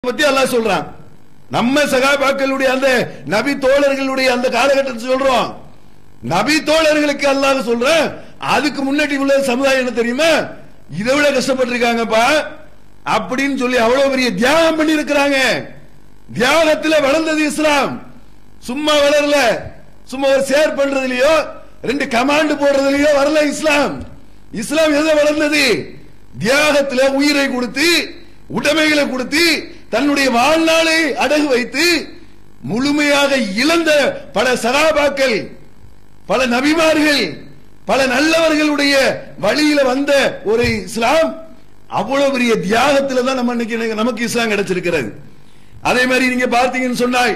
பத்தி அல்லாஹ் சொல்றான். நம்ம சகாபாக்களுடைய அந்த நபி தோழர்களுடைய அந்த காலகட்டத்தை சொல்றோம். நபி தோழர்களுக்கு அல்லாஹ் சொல்ற அதுக்கு முன்னாடி உள்ள சமுதாயம் என்ன தெரியுமா, இதை விட கஷ்டப்பட்டிருக்காங்கப்பா அப்படின்னு சொல்லி அவ்வளவு பெரிய தியாகம் பண்ணி இருக்கிறாங்க. தியாகத்துல வளர்ந்தது இஸ்லாம். சும்மா வளரல, சும்மா ஒரு ஷேர் பண்றதுலயோ ரெண்டு கமாண்ட் போடுறதுலயோ வரல இஸ்லாம். இஸ்லாம் எதை வளர்ந்தது? தியாகத்துல உயிரை கொடுத்து உடைமைகளை கொடுத்து தன்னுடைய வாழ்நாளை அடகு வைத்து முழுமையாக இழந்த பல சகாபாக்கள், பல நபிமார்கள், பல நல்லவர்களுடைய வழியில வந்த ஒரு இஸ்லாம். அவ்வளவு பெரிய தியாகத்துல தான் நமக்கு இஸ்லாம் கிடைச்சிருக்கிறது. அதே மாதிரி நீங்க பார்த்தீங்கன்னு சொன்னால்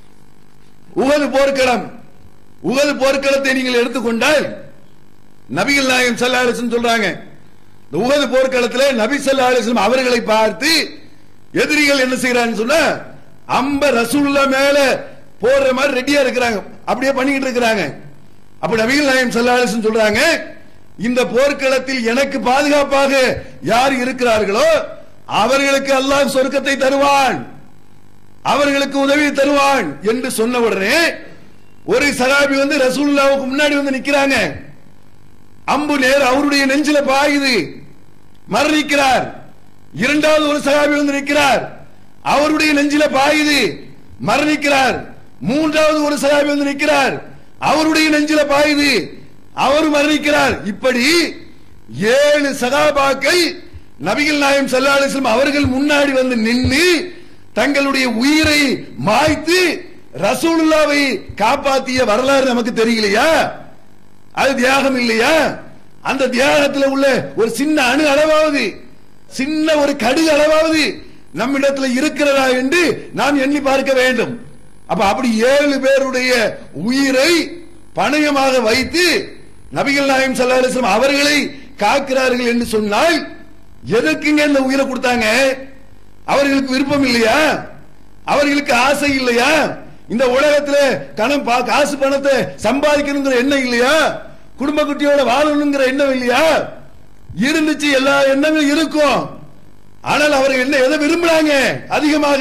உஹது போர்க்களம், உஹது போர்க்களத்தை நீங்கள் எடுத்துக்கொண்டால் நபிகள் நாயகம் ஸல்லல்லாஹு அலைஹி வஸல்லம் சொல்றாங்க, இந்த உஹது போர்க்களத்தில் நபி ஸல்லல்லாஹு அலைஹி வஸல்லம் அவர்களை பார்த்து எதிரிகள் என்ன செய்யறான்னு சொன்னா அம்ப ரசூலுல்லாஹ் மேல போடுற மாதிரி ரெடியா இருக்கிறாங்க, அப்படியே பண்ணிக்கிட்டு இருக்கிறாங்க. அப்ப நபிகள் நாயகம் ஸல்லல்லாஹு அலைஹி வஸல்லம் சொல்றாங்க, இந்த போர்க்களத்தில் எனக்கு பாதுகாப்பாக யார் இருக்கிறார்களோ அவர்களுக்கு அல்லாஹ் சொர்க்கத்தை தருவான், அவர்களுக்கு உதவி தருவான் என்று சொன்ன உடனே ஒரு சஹாபி வந்து ரசூலுல்லாஹ்வுக்கு முன்னாடி வந்து நிக்கிறாங்க. அம்பு நேர் அவருடைய நெஞ்சில பாயுது, மரணிக்கிறார். இரண்டாவது ஒரு சஹாபி வந்து நிற்கிறார், அவருடைய நெஞ்சில பாயுது, மரணிக்கிறார். மூன்றாவது ஒரு சஹாபி வந்து நிற்கிறார், அவருடைய நெஞ்சில பாயுது, அவர் மரணிக்கிறார். இப்படி 7 சஹாபாக்கள் நபிகள் நாயகம் ஸல்லல்லாஹு அலைஹி வஸல்லம் அவர்கள் முன்னாடி வந்து நின்று தங்களுடைய உயிரை மாய்த்து ரசூலுல்லாவை காப்பாற்றிய வரலாறு நமக்கு தெரியலையா? அது தியாகம் இல்லையா? அந்த தியாகத்தில் உள்ள ஒரு சின்ன அணு அளவாவது, சின்ன ஒரு கடுகு அளவாவது நம்மிடத்தில் இருக்கிறதா என்று நாம் எண்ணி பார்க்க வேண்டும். அப்ப அப்படி 7 பேருடைய உயிரை பணயமாக வைத்து நபிகள் நாயகம் ஸல்லல்லாஹு அலைஹி வஸல்லம் அவர்களை காக்கிறார்கள் என்று சொன்னால் எதற்குங்க இந்த உயிரை கொடுத்தாங்க? அவர்களுக்கு விருப்பம் இல்லையா? அவர்களுக்கு ஆசை இல்லையா? இந்த உலகத்தில் காசு பணத்தை சம்பாதிக்கணுங்கிற எண்ணம் இல்லையா? குடும்ப குட்டியோட வாழணுங்கிற எண்ணம் இல்லையா? இருந்துச்சு, எல்லா எண்ணங்களும் இருக்கும். ஆனால் அவர்கள் என்ன எதை விரும்புறாங்க? அதிகமாக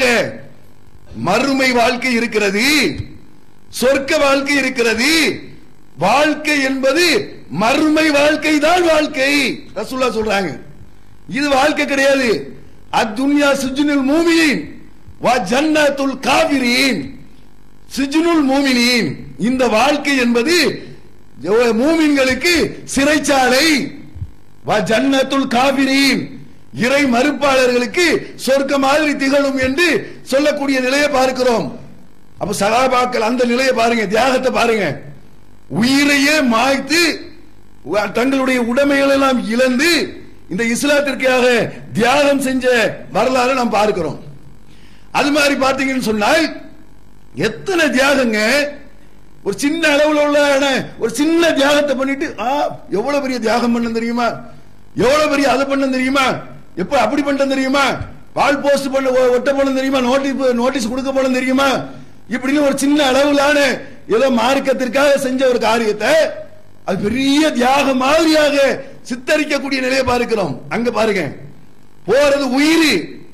மறுமை வாழ்க்கை இருக்கிறது, சொர்க்க வாழ்க்கை இருக்கிறது. வாழ்க்கை என்பது மறுமை வாழ்க்கை தான் வாழ்க்கை. ரசூலுல்லாஹ் சொல்றாங்க, இது வாழ்க்கை கிடையாது. அத்துன்யா சிஜ்னுல் மூமினீன் வ ஜன்னத்துல் காஃபிரீன். சிஜ்னுல் மூமினீன், இந்த வாழ்க்கை என்பது மூமின்களுக்கு சிறைச்சாலை. வ ஜன்னத்துல் காஃபிரீன், இறை மறுப்பாளர்களுக்கு சொர்க்க மாதிரி திகழும் என்று சொல்லக்கூடிய நிலையை பார்க்கிறோம். அப்ப சஹாபாக்கள் அந்த நிலையை பாருங்க, தியாகத்தை பாருங்க. உயிரையே மாய்த்து தங்களுடைய உடைமைகள் எல்லாம் இழந்து இந்த இஸ்லாத்திற்காக தியாகம் செஞ்ச வரலாறு நாம் பார்க்கிறோம். அது மாதிரி பார்த்தீங்கன்னு சொன்னால் எத்தனை தியாகங்க. ஒரு சின்ன அளவுல உள்ள ஒரு சின்ன தியாகத்தை பண்ணிட்டு எவ்வளவு பெரிய தியாகம் பண்ண தெரியுமா, எவ்வளவு பெரிய அதை பண்ண தெரியுமா, எப்ப அப்படி பண்ண தெரியுமா, வால் போஸ்ட் பண்ண ஒட்ட போன தெரியுமா, நோட்டீஸ் கொடுக்க போன தெரியுமா, இப்படின்னு ஒரு சின்ன அளவிலான ஏதோ மார்க்கத்திற்காக செஞ்ச ஒரு காரியத்தை அது பெரிய தியாக மாதிரியாக சித்தரிக்கக்கூடிய நிலையை பார்க்கிறோம். அங்க பாருங்க, போறது உயிர்,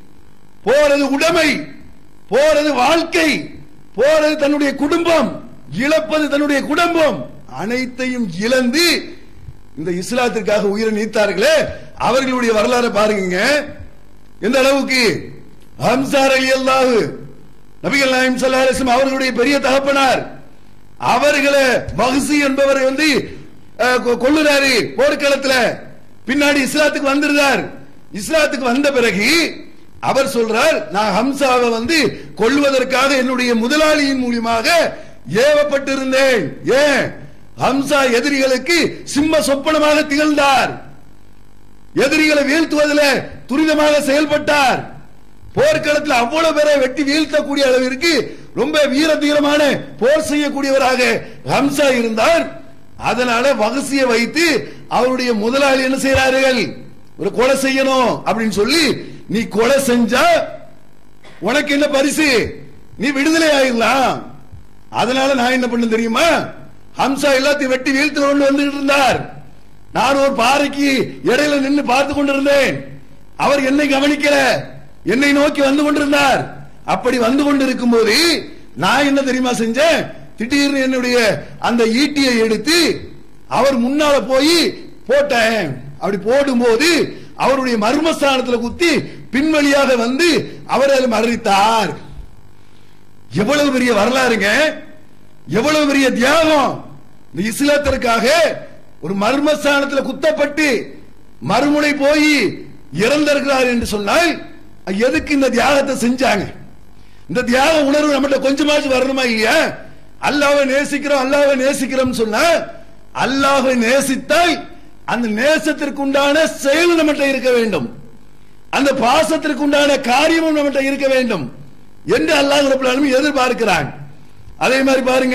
போறது உடைமை, போறது வாழ்க்கை, போறது தன்னுடைய குடும்பம், இழப்பது தன்னுடைய குடும்பம், அனைத்தையும் இழந்து இந்த இஸ்லாத்திற்காக உயிரை நீத்தார்களே அவர்களுடைய வரலாறு பாருங்க. எந்த அளவுக்கு ஹம்ஸா ரலியல்லாஹு நபிகள் நாயகம் ஸல்லல்லாஹு அலைஹி வஸல்லம் அவர்களுடைய பெரிய தகப்பனார், அவர்களை வஹ்ஷி என்பவர் வந்து கொல்லுறாரு போர்க்களத்துல. பின்னாடி இஸ்லாத்துக்கு வந்துருந்தார். இஸ்லாத்துக்கு வந்த பிறகு அவர் சொல்றார், நான் ஹம்சாவை வந்து கொல்லுவதற்காக என்னுடைய முதலாளியின் மூலமாக ஏவப்பட்டிருந்தேன். ஏன்? ஹம்சா எதிரிகளுக்கு சிம்ம சொப்பனமாக திகழ்ந்தார், எதிரிகளை வீழ்த்துவதில் துரிதமாக செயல்பட்டார். போர்க்களத்தில் அவ்வளவு பேரை வெட்டி வீழ்த்தக்கூடிய அளவிற்கு ரொம்ப வீர தீரமான போர் செய்யக்கூடியவராக ஹம்சா இருந்தார். அதனால வஹ்ஷியை வைத்து அவருடைய முதலாளி என்ன செய்யறார்கள், ஒரு கொலை செய்யணும் அப்படின்னு சொல்லி, நீ கொலை செஞ்சா உனக்கு என்ன பரிசு, நீ விடுதலை ஆயிடலாம். அதனால நான் என்ன பண்ண தெரியுமா, ஹம்சா எல்லாத்தையும் வெட்டி வீழ்த்து கொண்டு வந்துட்டு இருந்தார். நான் ஒரு பாறைக்கு இடையில நின்று பார்த்து கொண்டிருந்தேன். அவர் என்னை கவனிக்கல. என்னை நோக்கி வந்து கொண்டிருந்தார். அப்படி வந்து கொண்டிருக்கும் போது நான் என்ன தெரியுமா செஞ்சேன்? திடீர்னு என்னுடைய அந்த ஈட்டியை எடுத்து அவர் முன்னால போய் போட்டேன். அப்படி போடும்போது அவருடைய மர்மஸ்தானத்தில் குத்தி பின்வழியாக வந்து அவர் அதில் மரணித்தார். எவ்வளவு பெரிய வரலாறுங்க, எவ்வளவு பெரிய தியாகம்! இந்த இஸ்லாத்திற்காக ஒரு மர்மஸ்தானத்தில் குத்தப்பட்டு மறுமுனை போய் இறந்திருக்கிறார் என்று சொன்னால் எதுக்கு இந்த தியாகத்தை செஞ்சாங்க? இந்த தியாக உணர்வு நம்மகிட்ட கொஞ்சமாச்சும் வரணுமா இல்லையா? அல்லாஹ்வை நேசிக்கிறோம், அல்லாஹ்வை நேசிக்கிறோம் சொன்னா, அல்லாஹ்வை நேசித்தால் அந்த நேசத்திற்கு உண்டான செயல் நம்மகிட்ட இருக்க வேண்டும், அந்த பாசத்திற்கு உண்டான காரியமும் நம்மகிட்ட இருக்க வேண்டும் என்று அல்லாஹ் ரப்பல் ஆலமீன் எதிர்பார்க்கிறான். அதே மாதிரி பாருங்க,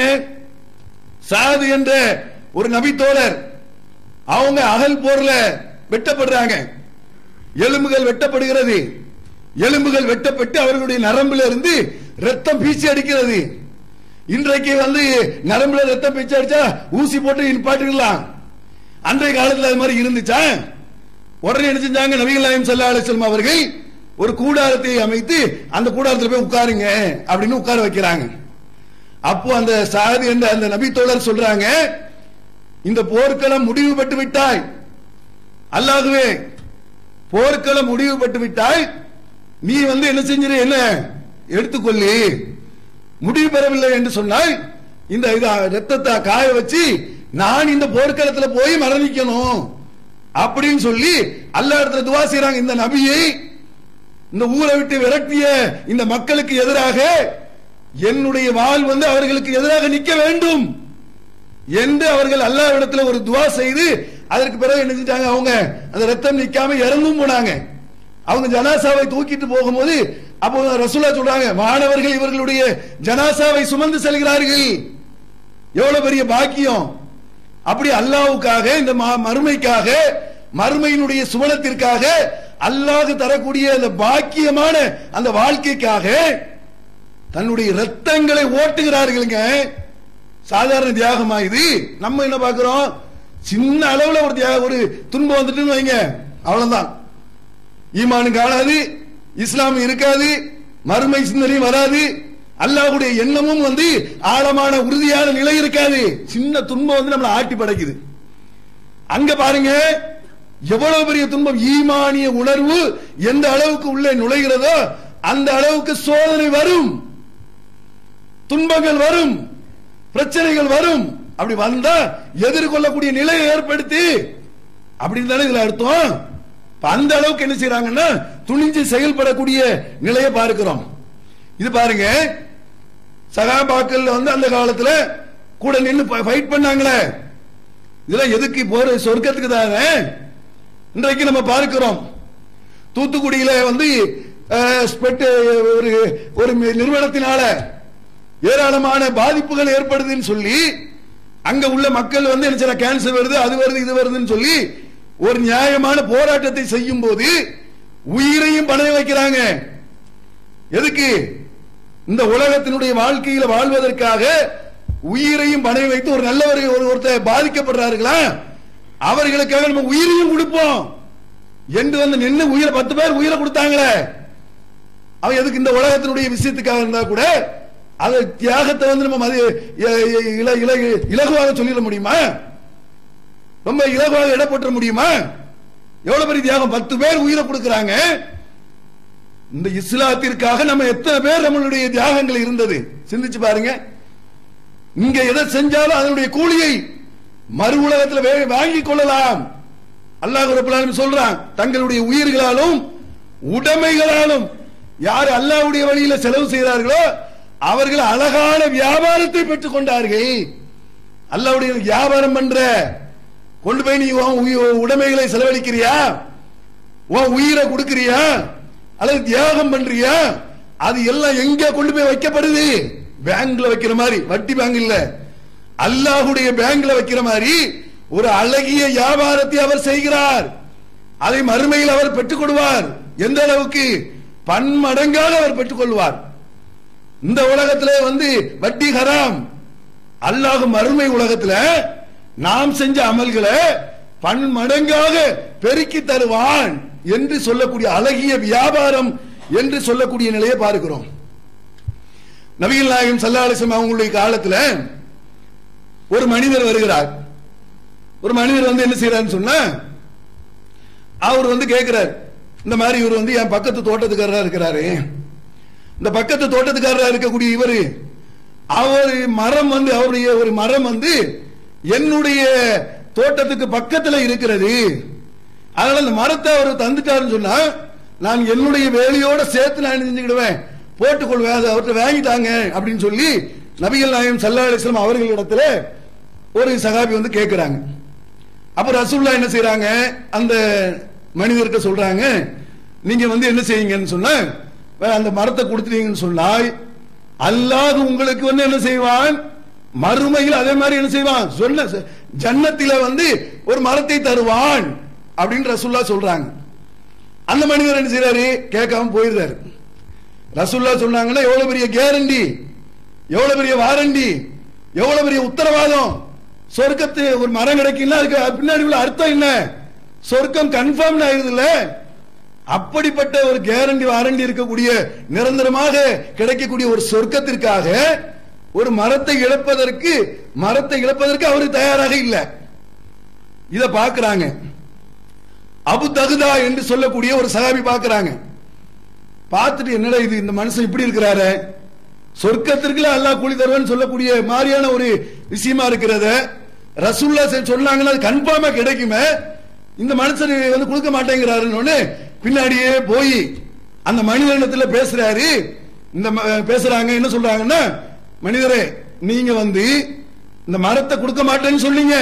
சாது என்ற ஒரு நபி தோழர், அவங்க அகல் போர்ல வெட்டப்படுறாங்க. எலும்புகள் வெட்டப்படுகிறது. எலும்புகள் வெட்டப்பட்டு அவர்களுடைய நரம்புல இருந்து ரத்தம் பீச்சி அடிக்கிறது. இன்றைக்கு வந்து நரம்புல ரத்தம் பீச்சி அடிச்சா ஊசி போட்டு நிப்பாட்டிடலாம். அன்றைய காலத்தில் அது மாதிரி இருந்துச்சா? உடனே என்ன செஞ்சாங்க? நபிகள் நாயகம் ஸல்லல்லாஹு அலைஹி வஸல்லம் அவர்கள் ஒரு கூடாரத்தை அமைத்து அந்த கூடாரத்தில் போய் உட்காருங்க அப்படின்னு உட்கார வைக்கிறாங்க. அப்போ அந்த சாதி என்ற அந்த நபி தோழர் சொல்றாங்க, இந்த போர்க்களம் முடிவு பெற்று விட்டாய், அல்லாஹ்வே போர்க்களம் முடிவு பெற்று விட்டாய், நீ வந்து என்ன செஞ்சிரு, என்ன எடுத்துக்கொள்ளி. முடிவு பெறவில்லை என்று சொன்னால் இந்த ரத்தத்தை காய வச்சு நான் இந்த போர்க்களத்தில் போய் மரணிக்கணும் அப்படின்னு சொல்லி அல்லாஹ் இடத்துல துவா செய்றாங்க. இந்த நபியை இந்த ஊரை விட்டு விரட்டிய இந்த மக்களுக்கு எதிராக என்னுடைய வாள் வந்து அவர்களுக்கு எதிராக நிற்க வேண்டும் என்று அவர்கள் அல்லாஹ் இடத்துல ஒரு துவா செய்து அதற்கு பிறகு என்ன செஞ்சாங்க? அவங்க அந்த ரத்தம் நிக்காம இறந்தும் போனாங்க. அவங்க ஜனாசாவை தூக்கிட்டு போகும்போது அப்போ ரசூலுல்லாஹ் சொல்றாங்க, மாணவர்கள் இவர்களுடைய ஜனாசாவை சுமந்து செல்கிறார்கள். எவ்வளவு பெரிய பாக்கியம்! அப்படி அல்லாஹ்வுக்காக, இந்த மறுமைக்காக, மறுமையினுடைய சுவனத்திற்காக அல்லாஹ் தரக்கூடிய அந்த பாக்கியமான அந்த வாழ்க்கைக்காக தன்னுடைய ரத்தங்களை ஓட்டுகிறார்களுங்க. சாதாரண தியாகமா இது? நம்ம என்ன பார்க்கிறோம்? சின்ன அளவுல ஒரு தியாகம், ஒரு துன்பம் வந்துட்டுன்னு வைங்க, அவ்வளவுதான். ஈமானும் காணாது, இஸ்லாம் இருக்காது, மறுமை சிந்தனையும் வராது, அல்லாஹ்வுடைய எண்ணமும் வந்து ஆழமான உறுதியான நிலை இருக்காது. சின்ன துன்பம் வந்து நம்மளை ஆட்டி படைக்குது. அங்க பாருங்க எவ்வளவு பெரிய துன்பம்! ஈமானிய உணர்வு எந்த அளவுக்கு உள்ளே நுழைகிறதோ அந்த அளவுக்கு சோதனை வரும், துன்பங்கள் வரும், பிரச்சனைகள் வரும். அப்படி வந்தா எதிர்கொள்ளக்கூடிய நிலையை ஏற்படுத்தி அப்படின்னு தானே இதுல அர்த்தம். அந்த அளவுக்கு என்ன செய்யறாங்கன்னா துணிஞ்சு செயல்படக்கூடிய நிலையை பார்க்கிறோம். இது பாருங்க, சகாபாக்கள் வந்து அந்த காலத்துல கூட நின்று ஃபைட் பண்ணாங்களே, இதெல்லாம் எதுக்கு? போற சொர்க்கத்துக்கு தானே. இன்றைக்கு நம்ம பார்க்கிறோம், தூத்துக்குடியில வந்து ஒரு நிறுவனத்தினால ஏராளமான பாதிப்புகள் ஏற்படுதுன்னு சொல்லி அங்க உள்ள மக்கள் வந்து என்ன செய்யற, கேன்சர் வருது, அது வருது, இது வருதுன்னு சொல்லி ஒரு நியாயமான போராட்டத்தை செய்யும் போது உயிரையும் பணைய வைக்கிறாங்க. எதுக்கு? இந்த உலகத்தினுடைய வாழ்க்கையில வாழ்வதற்காக உயிரையும் பணைய வைத்து ஒரு நல்லவர் ஒருத்தர் பாதிக்கப்படுறார்களா, அவர்களுக்காக நம்ம உயிரையும் கொடுப்போம் என்று வந்து நின்று உயிரை 10 பேர் உயிரை கொடுத்தாங்களே, அவன் எதுக்கு? இந்த உலகத்தினுடைய விஷயத்துக்காக இருந்தா கூட அது தியாகத்தை வந்து நம்ம இலகுவாக சொல்லிட முடியுமா? ரொம்ப இலகுவாக இட போட்ட முடியுமா? எவ்வளவு பெரிய தியாகம்! 10 பேர் உயிரை கொடுக்கிறாங்க. இந்த இஸ்லாத்திற்காக நம்ம எத்தனை பேர் நம்மளுடைய தியாகங்கள் இருந்தது சிந்திச்சு பாருங்க. இங்க எதை செஞ்சாலும் அதனுடைய கூலியை மறு உலகத்தில் வாங்கிக் கொள்ளலாம். அல்லாஹ் ரப்பல் ஆலமீன் சொல்றான், தங்களுடைய உயிர்களாலும் உடைமைகளாலும் யார் அல்லாஹ்வுடைய வழியில செலவு செய்கிறார்களோ அவர்கள் அழகான வியாபாரத்தை பெற்றுக் கொண்டார்கள். அல்லாஹ்வுடைய வியாபாரம் பண்ற, கொண்டு போய் நீ உடைமைகளை செலவழிக்கிறியா, உன் உயிரை கொடுக்கிறியா, அல்லது தியாகம் பண்றியா, அது எல்லாம் எங்க கொண்டு போய் வைக்கப்படுது? பேங்க்ல வைக்கிற மாதிரி, வட்டி பேங்க் இல்ல, அல்லாஹ்வுடைய பேங்க்ல வைக்கிற மாதிரி ஒரு அழகிய வியாபாரத்தை அவர் செய்கிறார். அதை மறுமையில் அவர் பெற்றுக் கொள்வார். எந்த அளவுக்கு? பன்மடங்காக அவர் பெற்றுக் கொள்வார். இந்த உலகத்திலே வந்து வட்டி ஹராம், அல்லாஹ் மறுமை உலகத்தில் நாம் செஞ்ச அமல்களை பன்மடங்காக பெருக்கி தருவான் என்று சொல்லக்கூடிய அழகிய வியாபாரம் என்று சொல்லக்கூடிய நிலையை பார்க்கிறோம். நபிகள் நாயகம் ஸல்லல்லாஹு அலைஹி வஸல்லம் அவங்களுடைய காலத்துல ஒரு மனிதர் வருகிறார். ஒரு மனிதர் வந்து என்ன செய்யறாருன்னு சொன்னா, அவர் வந்து கேட்கிறார், இந்த மாதிரி இவர் வந்து என் பக்கத்து தோட்டத்துக்காரரா இருக்கிறாரு, இந்த பக்கத்து தோட்டத்துக்காரரா இருக்கக்கூடிய இவர் அவர் மரம் வந்து அவருடைய ஒரு மரம் வந்து என்னுடைய தோட்டத்துக்கு பக்கத்துல இருக்கிறது, அதனால அந்த மரத்தை அவர் தந்துட்டாருன்னு சொன்னா நான் என்னுடைய வேலையோட சேர்த்து நான் செஞ்சுக்கிடுவேன், போட்டுக்கொள்வேன், அதை அவர்கிட்ட வாங்கிட்டாங்க அப்படின்னு சொல்லி நபிகள் நாயகம் ஸல்லல்லாஹு அலைஹி வஸல்லம் அவர்களிடத்துல ஒரு சகாபி வந்து கேட்கிறாங்க. அப்ப ரசூலுல்லாஹ் என்ன செய்யறாங்க, அந்த மனிதர்கிட்ட சொல்றாங்க, நீங்க வந்து என்ன செய்யுங்கன்னு சொன்னா, அந்த மரத்தை கொடுத்துட்டீங்கன்னு சொன்னால் அல்லாஹ் உங்களுக்கு வந்து என்ன செய்வான், மறுமையில் அதே மாதிரி என்ன செய்வான், சொன்ன ஜன்னத்தில வந்து ஒரு மரத்தை தருவான் அப்படின்னு ரசூலுல்லாஹ் சொல்றாங்க. அந்த மனிதர் என்ன செய்யறாரு, கேட்காம போயிருந்தாரு. ரசூலுல்லாஹ் சொன்னாங்கன்னா எவ்வளவு பெரிய கேரண்டி, எவ்வளவு பெரிய வாரண்டி, எவ்வளவு பெரிய உத்தரவாதம், சொர்க்கத்து ஒரு மரம் கிடைக்குன்னா அதுக்கு பின்னாடி உள்ள அர்த்தம் என்ன, சொர்க்கம் கன்ஃபார்ம் ஆயிருது இல்ல. அப்படிப்பட்ட ஒரு கேரண்டி வாரண்டி இருக்கக்கூடிய நிரந்தரமாக கிடைக்கக்கூடிய ஒரு சொர்க்கத்திற்காக ஒரு மரத்தை இழப்பதற்கு அவரு தயாராக இல்லை. இத பாக்குறாங்க. அபு தகுதா என்று சொல்லக்கூடிய ஒரு சஹாபி பாக்குறாங்க. பார்த்துட்டு என்னடா இது, இந்த மனுஷன் இப்படி இருக்கிறாரு, சொர்க்கத்திற்குள்ள அல்லாஹ் கூலி தருவான்னு சொல்லக்கூடிய மாதிரியான ஒரு விஷயமா இருக்கிறத ரசூலுல்லாஹ் சொன்னாங்கன்னா அது கன்ஃபார்மா கிடைக்குமே, இந்த மனுஷன் வந்து கொடுக்க மாட்டேங்கிறாருன்னு பின்னாடியே போய் அந்த மனிதனிடத்துல பேசுறாரு. இந்த பேசுறாங்க, என்ன சொல்றாங்கன்னா, மனிதரே நீங்க வந்து இந்த மரத்தை கொடுக்க மாட்டேன்னு சொன்னீங்க,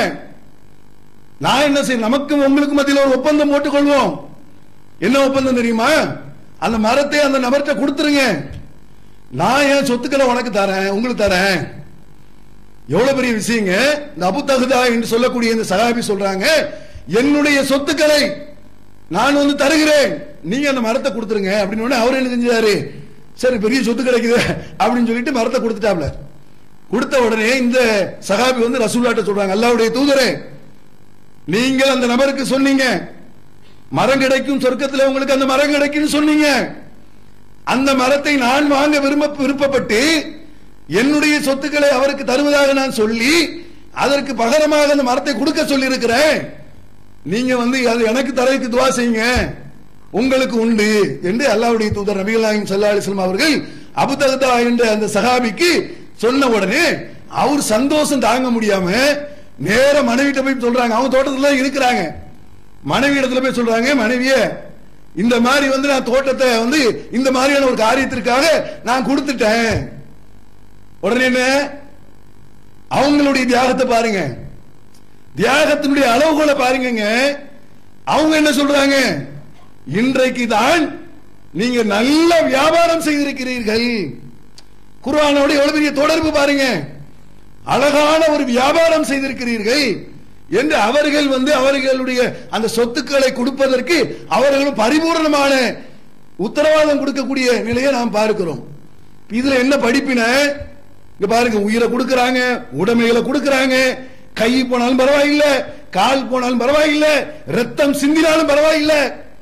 நான் என்ன செய்ய, நமக்கும் உங்களுக்கு மத்தியில் ஒரு ஒப்பந்தம் போட்டுக்கொள்வோம். என்ன ஒப்பந்தம் தெரியுமா, அந்த மரத்தை அந்த நபர்கிட்ட கொடுத்துருங்க, நான் என் சொத்துக்களை உனக்கு தரேன், உங்களுக்கு தரேன். எவ்வளவு பெரிய விஷயங்க. இந்த அபு தகுதா என்று சொல்லக்கூடிய இந்த சஹாபி சொல்றாங்க, என்னுடைய சொத்துக்களை நான் வந்து தருகிறேன், நீங்க அந்த மரத்தை கொடுத்துருங்க அப்படின்னு. அவர் என்ன செஞ்சாரு, சரி பெரிய சொத்து கிடைக்குது அப்படின்னு சொல்லிட்டு மரத்தை கொடுத்துட்டாப்ல. கொடுத்த உடனே இந்த சஹாபி வந்து ரசூலுல்லாஹ்ட்ட சொல்றாங்க, அல்லாஹ்வுடைய தூதரே நீங்கள் அந்த நபருக்கு சொன்னீங்க மரம் கிடைக்கும் சொர்க்கத்தில், உங்களுக்கு அந்த மரம் கிடைக்கும் சொன்னீங்க, அந்த மரத்தை நான் வாங்க விருப்பப்பட்டு என்னுடைய சொத்துக்களை அவருக்கு தருவதாக நான் சொல்லி அதற்கு பகரமாக அந்த மரத்தை கொடுக்க சொல்லி இருக்கிறேன், நீங்க வந்து அது எனக்கு தரக்கு துவா செய்யுங்க, உங்களுக்கு உண்டு என்று அல்லாஹ்வுடைய தூதர் நபிகள் நாயகம் ஸல்லல்லாஹு அலைஹி வஸல்லம் அவர்கள் அபு தகுதா என்ற அந்த சஹாபிக்கு சொன்ன உடனே அவர் சந்தோஷம் தாங்க முடியாம நேர மனைவிட்ட போய் சொல்றாங்க. அவங்க தோட்டத்துல இருக்கிறாங்க. மனைவி இடத்துல போய் சொல்றாங்க, மனைவியே இந்த மாதிரி வந்து நான் தோட்டத்தை வந்து இந்த மாதிரியான ஒரு காரியத்திற்காக நான் கொடுத்துட்டேன். உடனே என்ன, அவங்களுடைய தியாகத்தை பாருங்க, தியாகத்தினுடைய அளவுகளை பாருங்க. அவங்க என்ன சொல்றாங்க, இன்றைக்கு தான் நீங்க நல்ல வியாபாரம் செய்திருக்கிறீர்கள். குர்ஆனோட எவ்வளவு பெரிய தொடர்பு பாருங்க, அழகான ஒரு வியாபாரம் செய்திருக்கிறீர்கள் என்று அவர்கள் வந்து அவர்களுடைய அந்த சொத்துக்களை கொடுப்பதற்கு அவர்களும் பரிபூர்ணமான உத்தரவாதம் கொடுக்கக்கூடிய நிலையை நாம் பார்க்கிறோம். இதுல என்ன படிப்பின, இங்க பாருங்க, உயிரை கொடுக்கறாங்க, உடைமைகளை கொடுக்கறாங்க, கை போனாலும் பரவாயில்லை, கால் போனாலும் பரவாயில்லை, ரத்தம் சிந்தினாலும் பரவாயில்லை,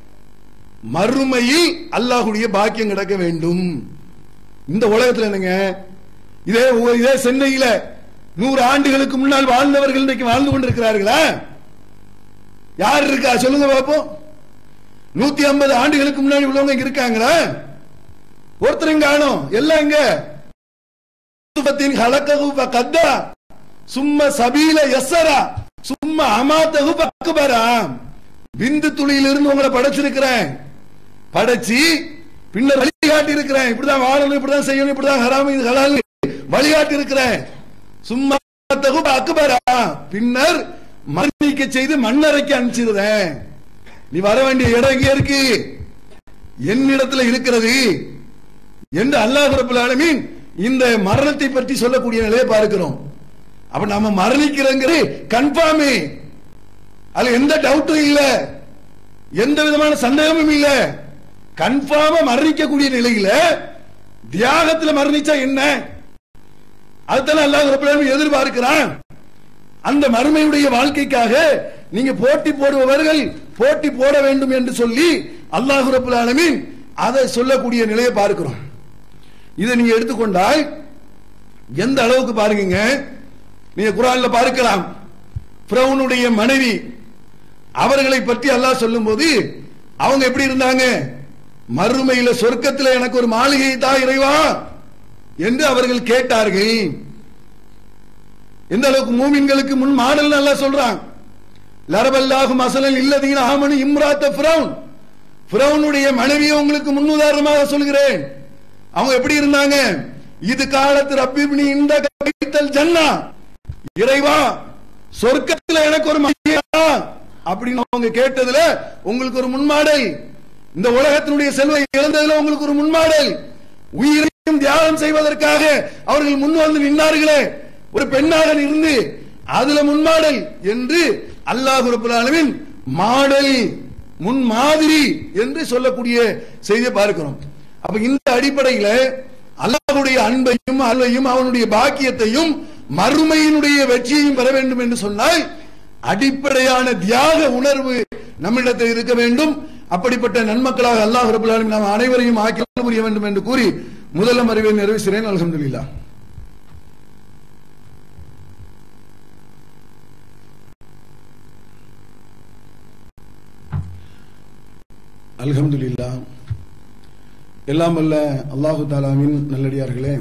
மறுமையில் அல்லாஹ்வுடைய பாக்கியம் கிடைக்க வேண்டும். இந்த உலகத்தில் என்னங்க, இதே சென்னையில 100 ஆண்டுகளுக்கு முன்னால் வாழ்ந்தவர்கள் இன்றைக்கு வாழ்ந்து கொண்டிருக்கிறார்களா? யார் இருக்கா சொல்லுங்க பாப்போம். 150 ஆண்டுகளுக்கு முன்னாடி உள்ளவங்க இருக்காங்களா? ஒருத்தரும் காணோம். எல்லாம் இங்க சும்மா சபீல யஸ்ஸரா சும்மா அமாதஹு அக்பரா, விந்து துளியிலிருந்து உங்களை படைச்சிருக்கிறேன், படைச்சி பின்னர் வழிகாட்டி இருக்கிறேன், இப்படிதான் வாழணும், இப்படிதான் செய்யணும், இப்படிதான் ஹராம் இது ஹலால் வழிகாட்டி இருக்கிறேன். சும்மா அக்பரா, பின்னர் மரணிக்க செய்து மண்ணறைக்கு அனுப்பிச்சிருந்தேன். நீ வர வேண்டிய இடம் எங்க இருக்கு, என்னிடத்துல இருக்கிறது என்று அல்லாஹ் ரப்பல் ஆலமீன் இந்த மரணத்தை பற்றி சொல்லக்கூடிய நிலையை பார்க்கிறோம். அப்ப நாம மரணிக்கிறோங்கிறது கன்ஃபார்மே, அதுல எந்த டவுட்டும் இல்ல, எந்த விதமான சந்தேகமும் இல்ல, கன்ஃபார்மா மரணிக்கக்கூடிய நிலையில தியாகத்தில் மரணிச்சா என்ன, அதுதான் அல்லாஹ் ரப்பல் ஆலமீன் எதிர்பார்க்கிறான். அந்த மறுமையுடைய வாழ்க்கைக்காக நீங்க போட்டி போடுபவர்கள் போட்டி போட வேண்டும் என்று சொல்லி அல்லாஹ் ரப்பல் ஆலமீன் அதை சொல்லக்கூடிய நிலையை பார்க்கிறோம். இதை நீங்க எடுத்துக்கொண்டால் எந்த அளவுக்கு பாருங்க, நீங்க குர்ஆன்ல பார்க்கலாம். ஃபிரௌனுடைய மனைவி அவர்களை பற்றி அல்லாஹ் சொல்லும்போது அவங்க எப்படி இருந்தாங்க? மறுமையில சொர்க்கத்தில் எனக்கு ஒரு மாளிகை தான் இறைவா என்று அவர்கள் கேட்டார்கள். எந்த அளவுக்கு மூமின்களுக்கு முன் மாடல் அல்லாஹ் சொல்றான். லரபல்லாஹு மஸலன் இல்லதீன ஆமனு இம்ராத்த ஃபிரௌன், ஃபிரௌனுடைய மனைவியை உங்களுக்கு முன்னுதாரணமாக சொல்கிறேன். அவங்க எப்படி இருந்தாங்க? இது காலத்து ரப்பிப்னி இந்த கைத்தல் ஜன்னா, இறைவா சொர்க்கத்தில் எனக்கு ஒரு மாளிகை அப்படின்னு அவங்க கேட்டதுல உங்களுக்கு ஒரு முன்மாடல். இந்த உலகத்தினுடைய செல்வை இழந்ததுல உங்களுக்கு ஒரு முன்மாடல். உயிரையும் தியாகம் செய்வதற்காக அவர்கள் முன் வந்து நின்றார்களே, ஒரு பெண்ணாக இருந்து அதுல முன்மாடல் என்று அல்லாஹ் ரப்பல் ஆலமீன் மாடல் முன்மாதிரி என்று சொல்லக்கூடிய செய்தியை பார்க்கிறோம். அப்ப இந்த அடிப்படையில அல்லாஹ்வுடைய அன்பையும் அருளையும் அவனுடைய பாக்கியத்தையும் மறுமையினுடைய வெற்றியையும் பெற வேண்டும் என்று சொன்னால் அடிப்படையான தியாக உணர்வு நம்மிடத்தில் இருக்க வேண்டும். அப்படிப்பட்ட நன்மக்களாக அல்லாஹ் ரப்பல் ஆலமீன் நாம் அனைவரையும் ஆக்கி புரிய வேண்டும் என்று கூறி முதல் அறிவை நிறைவேற்றுகிறேன். அல்ஹம்துலில்லாஹ். அல்ஹம்துலில்லாஹ். எல்லாம் வல்ல அல்லாஹு தஆலாவின் நல்லடியார்களே,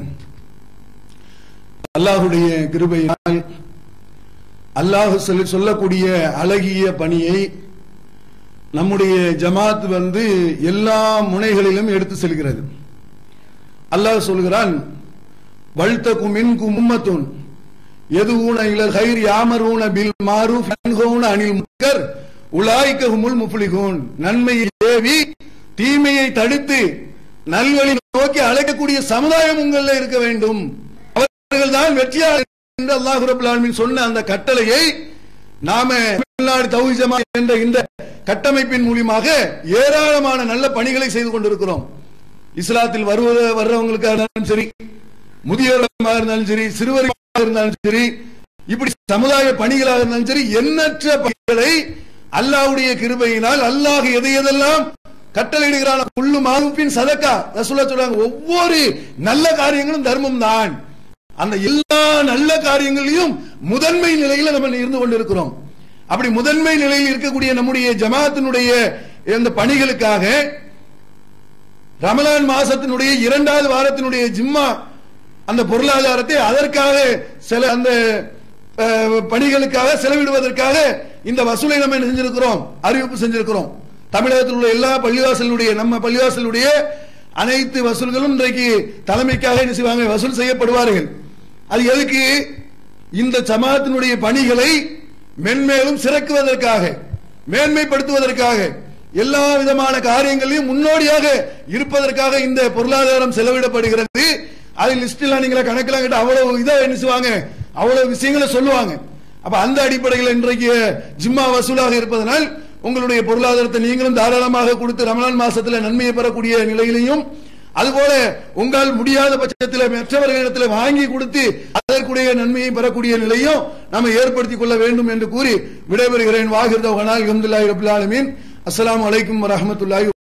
அல்லாஹ்வுடைய கிருபையால் அல்லாஹ் சொல்லக்கூடிய அழகிய பணியை நம்முடைய ஜமாத் எல்லா முனைகளிலும் எடுத்து செல்கிறது. அல்லாஹ் சொல்கிறான், வல்தகும் மின்கும் உம்மத்துன் யதுஊன இலல் கைர் யாமரூன பில் மாரூஃப் யன்ஹூன அனில் முன்கர் உலாயிக ஹுமுல் முஃப்லிஹூன். நன்மையை ஏவி தீமையை தடுத்து நல்வழி நோக்கி அழைக்கக்கூடிய சமுதாயம் உங்களில் இருக்க வேண்டும், அவர்கள் தான் வெற்றியாளர் என்று அல்லாஹ் ரப்பல் ஆலமீன் சொன்ன அந்த கட்டளையை நாம தமிழ்நாடு தௌஹீத் ஜமாத் என்ற இந்த கட்டமைப்பின் மூலமாக ஏராளமான நல்ல பணிகளை செய்து கொண்டிருக்கிறோம். இஸ்லாத்தில் வர்றவங்களுக்காக இருந்தாலும் சரி, முதியோர்களாக இருந்தாலும் சரி, சிறுவர்களாக இருந்தாலும் சரி, இப்படி சமுதாய பணிகளாக இருந்தாலும் சரி, எண்ணற்ற பணிகளை அல்லாஹ்வுடைய கிருபையினால் அல்லாஹ் எதையெல்லாம் கட்டளையிடுகிறான். குல்லு மாரூஃபின் சதக்கா, ரசூலுல்லாஹ் சொல்றாங்க, ஒவ்வொரு நல்ல காரியங்களும் தர்மம் தான். அந்த எல்லா நல்ல காரியங்களையும் முதன்மை நிலையில் நம்ம இருந்து கொண்டிருக்கிறோம். அப்படி முதன்மை நிலையில் இருக்கக்கூடிய நம்முடைய ஜமாத்தினுடைய இந்த பணிகளுக்காக ரமலான் மாசத்தினுடைய 2வது வாரத்தினுடைய ஜிம்மா அந்த பொருளாதாரத்தை அதற்காக சில அந்த பணிகளுக்காக செலவிடுவதற்காக இந்த வசூலை நம்ம என்ன செஞ்சிருக்கிறோம், அறிவிப்பு செஞ்சிருக்கிறோம். தமிழகத்தில் உள்ள எல்லா பள்ளிவாசலுடைய நம்ம பள்ளிவாசலுடைய அனைத்து வசூல்களும் இன்றைக்கு தலைமைக்காக என்ன செய்வாங்க, வசூல் செய்யப்படுவார்கள். அது எதுக்கு? இந்த ஜமாத்தினுடைய பணிகளை மென்மேலும் சிறக்குவதற்காக, மேன்மைப்படுத்துவதற்காக, எல்லா விதமான காரியங்களையும் முன்னோடியாக இருப்பதற்காக இந்த பொருளாதாரம் செலவிடப்படுகிறது. அது லிஸ்ட்லாம் நீங்க கணக்கெல்லாம் கேட்டு அவ்வளவு இதை என்ன செய்வாங்க, அவ்வளவு விஷயங்களை சொல்லுவாங்க. அப்ப அந்த அடிப்படையில் இன்றைக்கு ஜிம்மா வசூலாக இருப்பதனால் உங்களுடைய பொருளாதாரத்தை நீங்களும் தாராளமாக கொடுத்து ரமலான் மாசத்துல நன்மையை பெறக்கூடிய நிலையிலையும், அதுபோல உங்களால் முடியாத பட்சத்தில் மற்றவர்களிடத்தில் வாங்கி கொடுத்து அதற்குடைய நன்மையை பெறக்கூடிய நிலையும் நாம் ஏற்படுத்திக் கொள்ள வேண்டும் என்று கூறி விடைபெறுகிறேன். வாஹிர் தௌஹனா அல்ஹம்துலில்லாஹி ரப்பில் ஆலமீன். அஸ்ஸலாமு அலைக்கும் வரஹ்மத்துல்லாஹி